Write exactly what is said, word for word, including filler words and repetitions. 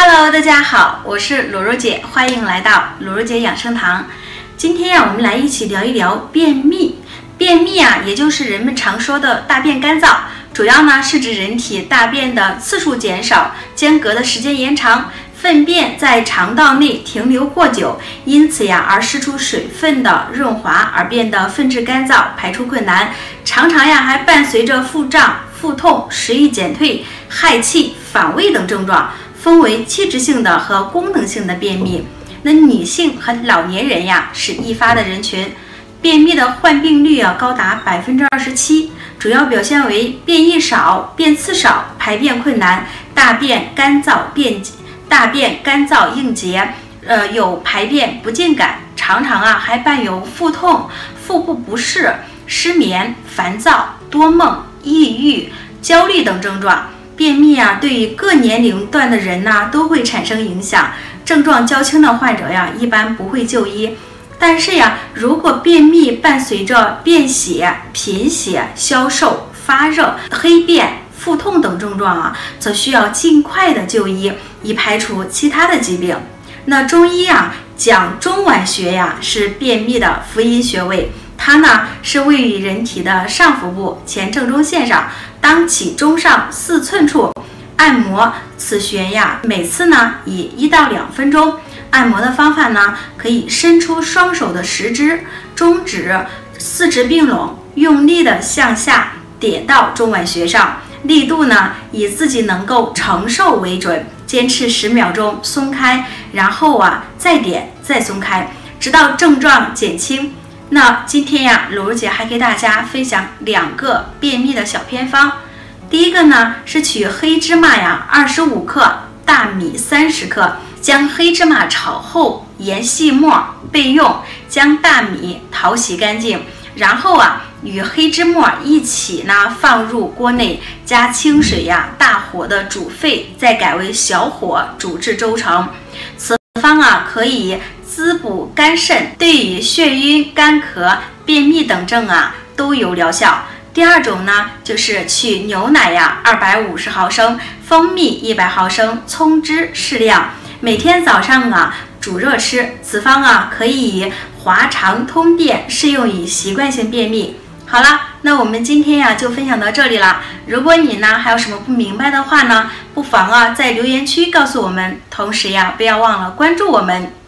Hello， 大家好，我是鲁鲁姐，欢迎来到鲁鲁姐养生堂。今天呀、啊，我们来一起聊一聊便秘。便秘啊，也就是人们常说的大便干燥，主要呢是指人体大便的次数减少，间隔的时间延长，粪便在肠道内停留过久，因此呀而失出水分的润滑，而变得粪质干燥，排出困难。常常呀还伴随着腹胀、腹痛、食欲减退、氦气、反胃等症状，分为器质性的和功能性的便秘。那女性和老年人呀是易发的人群。便秘的患病率啊高达百分之二十七，主要表现为便意少、便次少、排便困难、大便干燥便大便干燥硬结，呃有排便不尽感，常常啊还伴有腹痛、腹部不适、失眠、烦躁、多梦、抑郁、焦虑等症状。便秘啊对于各年龄段的人呢、啊、都会产生影响，症状较轻的患者呀一般不会就医。但是呀，如果便秘伴随着便血、贫血、消瘦、发热、黑便、腹痛等症状啊，则需要尽快的就医，以排除其他的疾病。那中医啊讲中脘穴呀是便秘的福音穴位，它呢是位于人体的上腹部前正中线上，当起中上四寸处按摩此穴呀，每次呢以一到两分钟。按摩的方法呢，可以伸出双手的食指、中指，四指并拢，用力的向下点到中脘穴上，力度呢以自己能够承受为准，坚持十秒钟，松开，然后啊再点再松开，直到症状减轻。那今天呀，鲁鲁姐还给大家分享两个便秘的小偏方。第一个呢是取黑芝麻呀二十五克，大米三十克。将黑芝麻炒后研细末备用，将大米淘洗干净，然后啊与黑芝末一起呢放入锅内，加清水呀大火的煮沸，再改为小火煮至粥成。此方啊可以滋补肝肾，对于眩晕、干咳、便秘等症啊都有疗效。第二种呢，就是取牛奶呀二百五十毫升，蜂蜜一百毫升，葱汁适量。每天早上啊煮热吃，此方啊可以滑肠通便，适用于习惯性便秘。好了，那我们今天呀就分享到这里了。如果你呢还有什么不明白的话呢，不妨啊在留言区告诉我们，同时呀不要忘了关注我们。